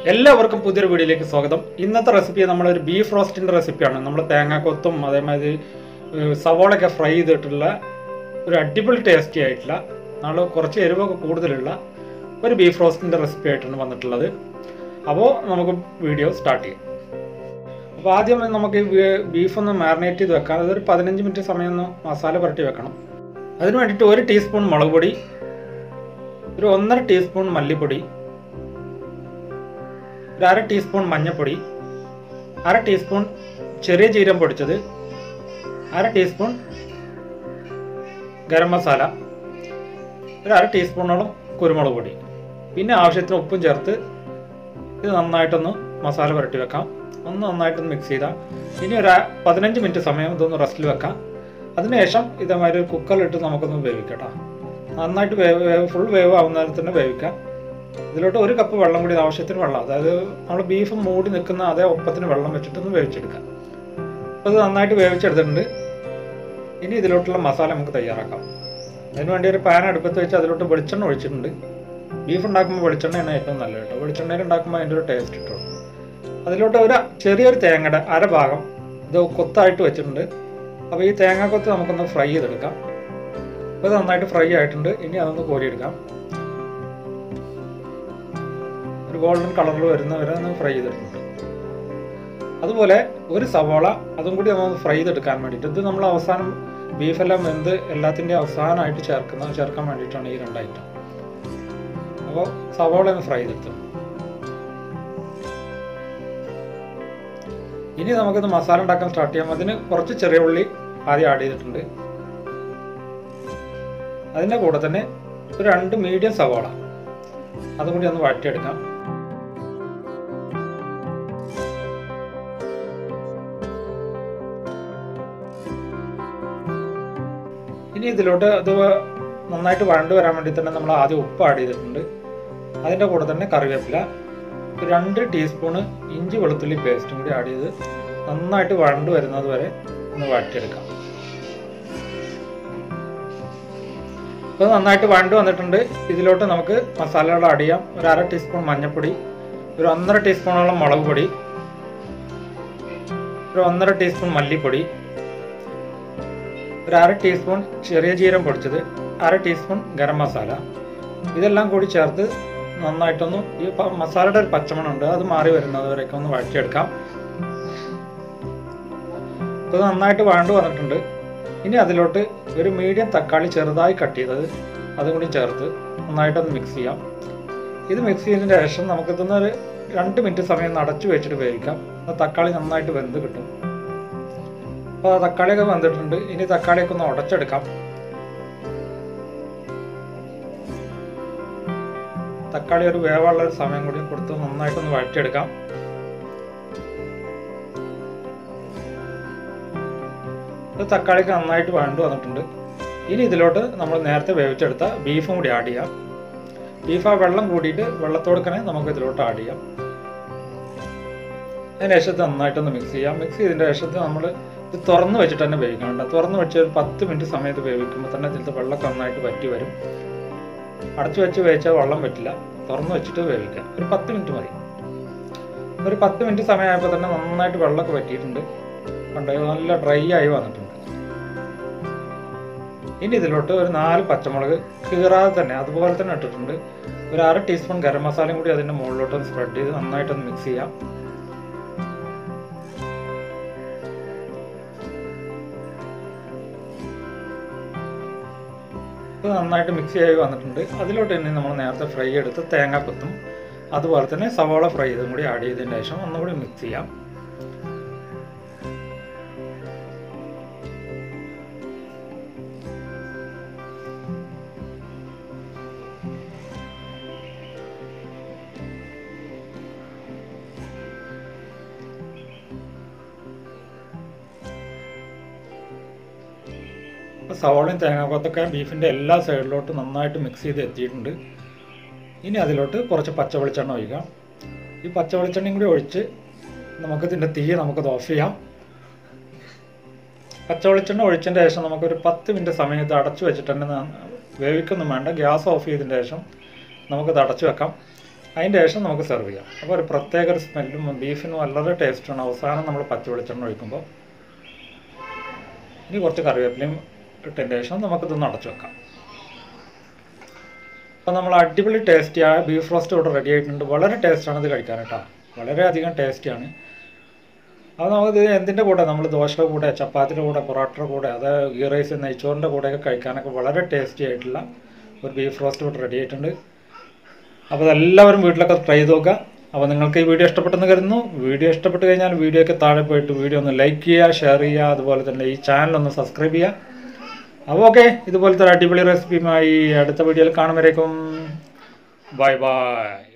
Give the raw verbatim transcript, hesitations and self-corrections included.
എല്ലാവർക്കും പുതിയൊരു വീഡിയോയിലേക്ക് സ്വാഗതം. ഇന്നത്തെ റെസിപ്പി നമ്മളൊരു ബീഫ് റോസ്റ്റിൻ്റെ റെസിപ്പിയാണ്. നമ്മൾ തേങ്ങാക്കൊത്തും അതേമാതിരി സവോളയൊക്കെ ഫ്രൈ ചെയ്തിട്ടുള്ള ഒരു അടിപൊളി ടേസ്റ്റി ആയിട്ടുള്ള നമ്മൾ കുറച്ച് എരിവൊക്കെ കൂടുതലുള്ള ഒരു ബീഫ് റോസ്റ്റിൻ്റെ റെസിപ്പി ആയിട്ടാണ് വന്നിട്ടുള്ളത്. അപ്പോൾ നമുക്ക് വീഡിയോ സ്റ്റാർട്ട് ചെയ്യാം. അപ്പോൾ ആദ്യം നമുക്ക് ബീഫ് ഒന്ന് മാറിനേറ്റ് ചെയ്ത് വെക്കാം. അതൊരു പതിനഞ്ച് മിനിറ്റ് സമയം ഒന്ന് മസാല പുരട്ടി വെക്കണം. അതിന് വേണ്ടിയിട്ട് ഒരു ടീസ്പൂൺ മുളക് പൊടി, ഒരു ഒന്നര ടീസ്പൂൺ മല്ലിപ്പൊടി, ഒരു അര ടീസ്പൂൺ മഞ്ഞൾപ്പൊടി, അര ടീസ്പൂൺ ചെറിയ ജീരകം പൊടിച്ചത്, അര ടീസ്പൂൺ ഗരം മസാല, ഒരു അര ടീസ്പൂണോളം കുരുമുളക് പൊടി, പിന്നെ ആവശ്യത്തിന് ഉപ്പും ചേർത്ത് ഇത് നന്നായിട്ടൊന്ന് മസാല പുരട്ടി വെക്കാം. ഒന്ന് നന്നായിട്ടൊന്ന് മിക്സ് ചെയ്താൽ ഇനി ഒരു പതിനഞ്ച് മിനിറ്റ് സമയം ഇതൊന്ന് റെസ്റ്റിൽ വെക്കാം. അതിനുശേഷം ഇതേമാതിരി ഒരു കുക്കറിലിട്ട് നമുക്കൊന്ന് വേവിക്കട്ടോ. നന്നായിട്ട് വേവ് വേവ് ഫുൾ വേവ് ആവുന്നതിൽ തന്നെ വേവിക്കാം. ഇതിലോട്ട് ഒരു കപ്പ് വെള്ളം കൂടി ആവശ്യത്തിന് വെള്ളം, അതായത് നമ്മൾ ബീഫ് മൂടി നിൽക്കുന്ന അതേ ഒപ്പത്തിന് വെള്ളം വെച്ചിട്ടൊന്ന് വേവിച്ചെടുക്കാം. അപ്പോൾ ഇത് നന്നായിട്ട് വേവിച്ചെടുത്തിട്ടുണ്ട്. ഇനി ഇതിലോട്ടുള്ള മസാല നമുക്ക് തയ്യാറാക്കാം. അതിനുവേണ്ടി ഒരു പാൻ അടുപ്പത്ത് വെച്ച് അതിലോട്ട് വെളിച്ചെണ്ണ ഒഴിച്ചിട്ടുണ്ട്. ബീഫ് ഉണ്ടാക്കുമ്പോൾ വെളിച്ചെണ്ണയാണ് ഏറ്റവും നല്ലത് കേട്ടോ. വെളിച്ചെണ്ണയിൽ ഉണ്ടാക്കുമ്പോൾ അതിൻ്റെ ഒരു ടേസ്റ്റ് കിട്ടുള്ളൂ. അതിലോട്ട് ഒരു ചെറിയൊരു തേങ്ങയുടെ അര ഭാഗം ഇത് കൊത്തായിട്ട് വെച്ചിട്ടുണ്ട്. അപ്പോൾ ഈ തേങ്ങാക്കൊത്ത് നമുക്കൊന്ന് ഫ്രൈ ചെയ്തെടുക്കാം. അപ്പോൾ ഇത് നന്നായിട്ട് ഫ്രൈ ആയിട്ടുണ്ട്. ഇനി അതൊന്ന് കോരിയെടുക്കാം. ഒരു ഗോൾഡൻ കളറിൽ വരുന്ന വരെ ഒന്ന് ഫ്രൈ ചെയ്തെടുക്കുന്നുണ്ട്. അതുപോലെ ഒരു സവോള അതും കൂടി നമ്മൾ ഫ്രൈ ചെയ്തെടുക്കാൻ വേണ്ടിയിട്ട്, ഇത് നമ്മൾ അവസാനം ബീഫെല്ലാം വെന്ത് എല്ലാത്തിൻ്റെ അവസാനമായിട്ട് ചേർക്കുന്ന ചേർക്കാൻ വേണ്ടിയിട്ടാണ് ഈ രണ്ട് ഐറ്റം. അപ്പോൾ സവോള ഒന്ന് ഫ്രൈ ചെയ്തെടുത്തു. ഇനി നമുക്കിത് മസാല ഉണ്ടാക്കാൻ സ്റ്റാർട്ട് ചെയ്യാം. അതിന് കുറച്ച് ചെറിയ ഉള്ളി ആദ്യം ആഡ് ചെയ്തിട്ടുണ്ട്. അതിൻ്റെ കൂടെ തന്നെ ഒരു രണ്ട് മീഡിയം സവോള അതും കൂടി ഒന്ന് വഴറ്റിയെടുക്കാം. ഇനി ഇതിലോട്ട് അത് നന്നായിട്ട് വഴണ്ട് വരാൻ വേണ്ടി തന്നെ നമ്മൾ ആദ്യം ഉപ്പ് ആഡ് ചെയ്തിട്ടുണ്ട്. അതിൻ്റെ കൂടെ തന്നെ കറിവേപ്പില, രണ്ട് ടീസ്പൂണ് ഇഞ്ചി വെളുത്തുള്ളി പേസ്റ്റും കൂടി ആഡ് ചെയ്ത് നന്നായിട്ട് വഴണ്ട് വരുന്നത് വരെ ഒന്ന് വഴറ്റിയെടുക്കാം. അപ്പോൾ നന്നായിട്ട് വഴണ്ട് വന്നിട്ടുണ്ട്. ഇതിലോട്ട് നമുക്ക് മസാലകൾ ആഡ് ചെയ്യാം. ഒരു അര ടീസ്പൂൺ മഞ്ഞൾപ്പൊടി, ഒരു ഒന്നര ടീസ്പൂണോളം മുളക് പൊടി, ഒരു ഒന്നര ടീസ്പൂൺ മല്ലിപ്പൊടി, ഒരു അര ടീസ്പൂൺ ചെറിയ ജീരകം പൊടിച്ചത്, അര ടീസ്പൂൺ ഗരം മസാല. ഇതെല്ലാം കൂടി ചേർത്ത് നന്നായിട്ടൊന്ന് ഈ മസാലയുടെ ഒരു പച്ചമണമുണ്ട് അത് മാറി വരുന്നത് വരെയൊക്കെ ഒന്ന് വഴറ്റിയെടുക്കാം. അപ്പോൾ ഇത് നന്നായിട്ട് വഴണ്ട് വന്നിട്ടുണ്ട്. ഇനി അതിലോട്ട് ഒരു മീഡിയം തക്കാളി ചെറുതായി കട്ട് ചെയ്തത് അതും കൂടി ചേർത്ത് നന്നായിട്ടൊന്ന് മിക്സ് ചെയ്യാം. ഇത് മിക്സ് ചെയ്തതിന് ശേഷം നമുക്കിതൊന്ന് ഒരു രണ്ട് മിനിറ്റ് സമയം അടച്ചു വെച്ചിട്ട് വേവിക്കാം. അപ്പോൾ തക്കാളി നന്നായിട്ട് വെന്ത് കിട്ടും. അപ്പോൾ തക്കാളിയൊക്കെ വെന്തിട്ടുണ്ട്. ഇനി തക്കാളിയൊക്കെ ഒന്ന് ഉടച്ചെടുക്കാം. തക്കാളി ഒരു വേവുള്ള ഒരു സമയം കൂടി കൊടുത്ത് നന്നായിട്ടൊന്ന് വഴറ്റിയെടുക്കാം. തക്കാളിക്ക് നന്നായിട്ട് വഴണ്ട് വന്നിട്ടുണ്ട്. ഇനി ഇതിലോട്ട് നമ്മൾ നേരത്തെ വേവിച്ചെടുത്ത ബീഫും കൂടി ആഡ് ചെയ്യാം. ബീഫ് ആ വെള്ളം കൂടിയിട്ട് വെള്ളത്തോടുക്കനെ നമുക്ക് ഇതിലോട്ട് ആഡ് ചെയ്യാം. അതിന് ശേഷത്ത് നന്നായിട്ടൊന്ന് മിക്സ് ചെയ്യാം. മിക്സ് ചെയ്തതിൻ്റെ ശേഷത്ത് നമ്മൾ ഇത് തുറന്ന് വെച്ചിട്ട് തന്നെ വേവിക്കണം. തുറന്ന് വെച്ച് ഒരു പത്ത് മിനിറ്റ് സമയത്ത് വേവിക്കുമ്പോൾ തന്നെ ഇതിലത്തെ വെള്ളമൊക്കെ നന്നായിട്ട് വറ്റി വരും. അടച്ചു വെച്ച് വേവിച്ചാൽ വെള്ളം പറ്റില്ല. തുറന്ന് വെച്ചിട്ട് വേവിക്കാം. ഒരു പത്ത് മിനിറ്റ് മതി. ഒരു പത്ത് മിനിറ്റ് സമയമായപ്പോൾ തന്നെ നന്നായിട്ട് വെള്ളമൊക്കെ വറ്റിയിട്ടുണ്ട്. കണ്ടോ, നല്ല ഡ്രൈ ആയി വന്നിട്ടുണ്ട്. ഇനി ഇതിലോട്ട് ഒരു നാല് പച്ചമുളക് കീറാതെ തന്നെ അതുപോലെ തന്നെ ഇട്ടിട്ടുണ്ട്. ഒരു അര ടീസ്പൂൺ ഗരം മസാലയും കൂടി അതിൻ്റെ മുകളിലോട്ടൊന്ന് സ്പ്രെഡ് ചെയ്ത് നന്നായിട്ടൊന്ന് മിക്സ് ചെയ്യാം. ഇത് നന്നായിട്ട് മിക്സ് ആയി വന്നിട്ടുണ്ട്. അതിലോട്ട് തന്നെ നമ്മൾ നേരത്തെ ഫ്രൈ എടുത്ത് തേങ്ങാക്കൊത്തും അതുപോലെ തന്നെ സവാള ഫ്രൈ ചെയ്തും കൂടി ആഡ് ചെയ്തതിന് ശേഷം ഒന്നുകൂടി മിക്സ് ചെയ്യാം. സവാളയും തേങ്ങാക്കൊത്തൊക്കെ ബീഫിൻ്റെ എല്ലാ സൈഡിലോട്ടും നന്നായിട്ട് മിക്സ് ചെയ്ത് എത്തിയിട്ടുണ്ട്. ഇനി അതിലോട്ട് കുറച്ച് പച്ച വെളിച്ചെണ്ണ ഒഴിക്കാം. ഈ പച്ച വെളിച്ചെണ്ണയും കൂടി ഒഴിച്ച് നമുക്കിതിൻ്റെ തീ നമുക്കത് ഓഫ് ചെയ്യാം. പച്ച വെളിച്ചെണ്ണ ഒഴിച്ചതിൻ്റെ ശേഷം നമുക്കൊരു പത്ത് മിനിറ്റ് സമയത്ത് അടച്ചു വെച്ചിട്ട് തന്നെ വേവിക്കൊന്നും വേണ്ട. ഗ്യാസ് ഓഫ് ചെയ്തതിന് ശേഷം നമുക്കത് അടച്ചു വെക്കാം. അതിൻ്റെ ശേഷം നമുക്ക് സെർവ് ചെയ്യാം. അപ്പോൾ ഒരു പ്രത്യേക ഒരു സ്മെല്ലും ബീഫിന് വളരെ ടേസ്റ്റാണ്. അവസാനം നമ്മൾ പച്ച വെളിച്ചെണ്ണ ഒഴിക്കുമ്പോൾ. ഇനി കുറച്ച് കറിവേപ്പിലയും ഇട്ടതിൻ്റെ ശേഷം നമുക്കിതൊന്ന് അടച്ചു വെക്കാം. അപ്പോൾ നമ്മൾ അടിപൊളി ടേസ്റ്റിയായ ബീഫ് റോസ്റ്റ് ഇവിടെ റെഡി ആയിട്ടുണ്ട്. വളരെ ടേസ്റ്റാണ് ഇത് കഴിക്കാൻ കേട്ടോ, വളരെയധികം ടേസ്റ്റിയാണ്. അത് നമുക്കിത് എന്തിൻ്റെ കൂടെ, നമ്മൾ ദോശയുടെ കൂടെ, ചപ്പാത്തിയുടെ കൂടെ, പൊറോട്ടയുടെ കൂടെ, അത് ഗീ റൈസ് നെയ്ച്ചോറിൻ്റെ കൂടെയൊക്കെ കഴിക്കാനൊക്കെ വളരെ ടേസ്റ്റി ആയിട്ടുള്ള ഒരു ബീഫ് റോസ്റ്റ് ഇവിടെ റെഡി ആയിട്ടുണ്ട്. അപ്പോൾ അതെല്ലാവരും വീട്ടിലൊക്കെ ട്രൈ ചെയ്ത് നോക്കുക. അപ്പോൾ നിങ്ങൾക്ക് ഈ വീഡിയോ ഇഷ്ടപ്പെട്ടെന്ന് കരുതുന്നു. വീഡിയോ ഇഷ്ടപ്പെട്ട് കഴിഞ്ഞാൽ വീഡിയോയ്ക്ക് താഴെ പോയിട്ട് വീഡിയോ ഒന്ന് ലൈക്ക് ചെയ്യുക, ഷെയർ ചെയ്യുക, അതുപോലെ തന്നെ ഈ ചാനൽ ഒന്ന് സബ്സ്ക്രൈബ് ചെയ്യുക. അപ്പോൾ ഓക്കെ, ഇതുപോലത്തെ അടിപൊളി റെസിപ്പിയുമായി അടുത്ത വീഡിയോയിൽ കാണുമ്പോഴേക്കും ബൈ ബൈ.